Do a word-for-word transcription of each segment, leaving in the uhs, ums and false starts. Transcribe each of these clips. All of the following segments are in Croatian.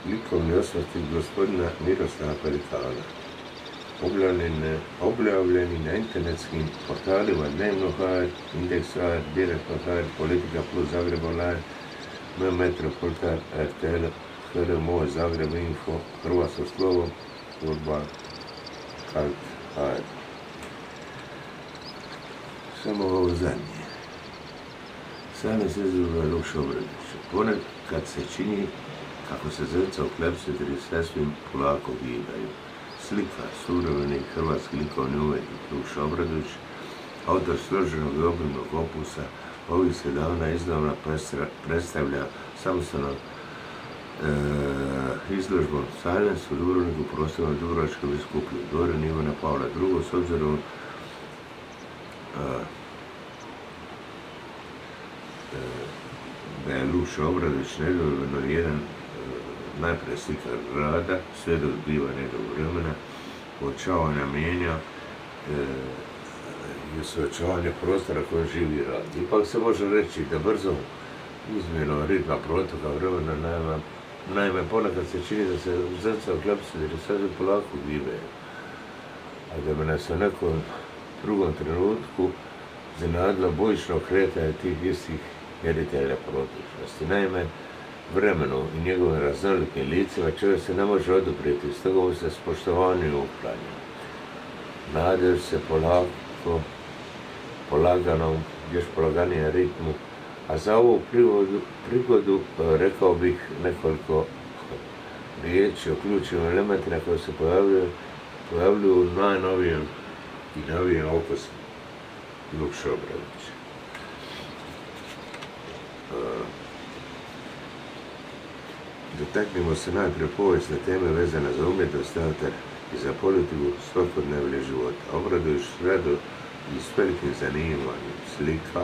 likovni osvrti gospodina Miroslava Pelikana, objavljeni na internetskim portalima Dnevno H R, Indeks H R, Direktno H R, Politika plus Zagreb Online, M Metropolitan, R T L, H R M O, Zagreb Info, Hrvatsko slovo, Urban, Kalt, H R. Samo ovo zadnje. Same se zove Lukša Obradovića. Ponekad se čini kako se zrca u klepsidri sasvim polako gibaju. Slika, suvremeni hrvatski likovni umetnik Lukša Obradović, autor složenog i obimnog opusa, ovih se davna izdavna predstavlja samostalno e, izložbom Silence u Dubrovniku, prostornoj Dubrovačkoj biskupiji, dvorin Ivana Pavla drugog, s obzirom a, e, da je Lukša Obradović nedvojbeno jedan najprije slikar rada, sve do zbivanja njegovog vremena, uočavanja mijenja e, i osvećavanja prostora koje živi i radi. Ipak se može reći da brzo izmjenom ritma protoka vremena, naime, naime ponekad se čini da se zrca u klepsidri sasvim polako gibaju, a da bi nas u nekom drugom trenutku iznenadilo bojično kretanje tih istih mjeritelja protočnosti. Naime, vremenu i njegovim raznolikim licima čovjek se ne može oduprijeti, stoga mu se s poštovanjem uklanja. Nadajući se polako, polaganom, još polaganijem ritmu, a za ovu prigodu, prigodu rekao bih nekoliko riječi o ključnim elementima koje se pojavljuju, pojavljuju u najnovijem i novijem opusu Lukše Obradovića. Dotaknimo se najprije povijesne teme vezane za umjetnost, teatar i za politiku svakodnevnog života. Obradović rado i s velikim zanimanjem slika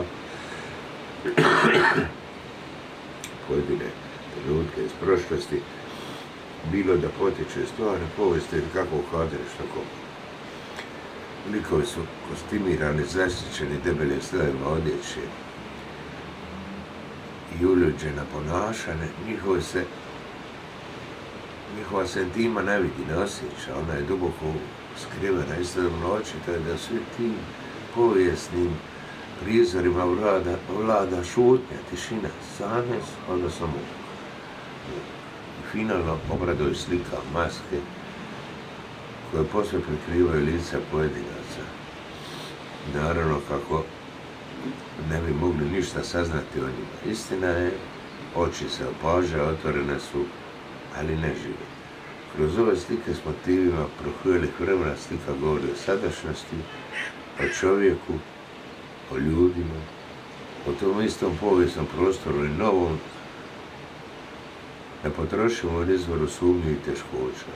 pojedine trenutke iz prošlosti, bilo da potiče iz stvarne povijesti ili kako uhadili što koga. Likovi su kostimirani, zaštićeni debelim slojevima odjeće i uljuđena ponašanje, njihove se njihova se intima ne vidi, ne osjeća, ona je duboko skrivena, istodobno očito je da svi tim povijesnim prizorima vlada, vlada šutnja, tišina, samest, odnosno muk. I finalno Obradović slika maske koje posve prikrivaju lica pojedinaca. Naravno kako ne bi mogli ništa saznati o njima. Istina je, oči se opaže, otvorene su, ali ne žive. Kroz ove slike s motivima prohujelih vremena slika govori o sadašnjosti, o čovjeku, o ljudima, o tom istom povijesnom prostoru i novom, ne potrošimo od izvoru sumnju i teškoća.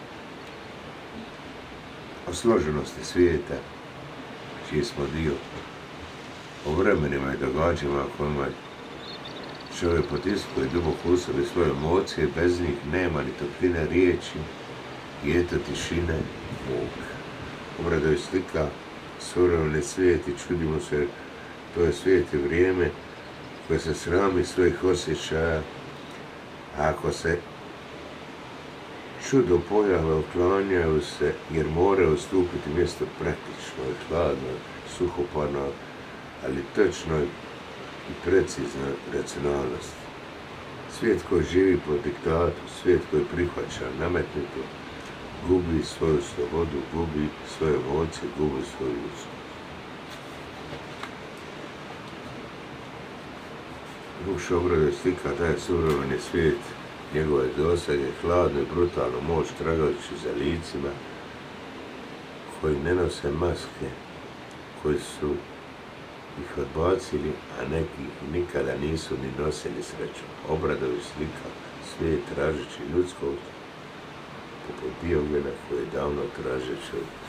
O složenosti svijeta, čiji smo dio, o vremenima i događajima kojima čovjek potiskuje duboko u sebi svoje emocije, bez njih nema ni topline riječi, i eto tišine, muk. Obradović slika suvremeni svijet i čudimo se, to je svijet i vrijeme koje se srami svojih osjećaja, a ako se čudo pojave uklanjaju se jer moraju ustupiti mjesto praktično i hladno, suhoparno, ali točno i precizna racionalnost. Svijet koji živi po diktatu, svijet koji prihvaća nametnuto, gubi svoju slobodu, gubi svoje emocije, gubi svoju ljudskost. Lukša Obradović slika taj suvremeni svijet, njegove dosege, hladnu i brutalnu moć tragajući za licima koji ne nose maske, koji su ih odbacili, a neki nikada nisu ni nosili srećom. Obradović slika svijet tražeći ljudskost poput Diogena koji je davno tražeći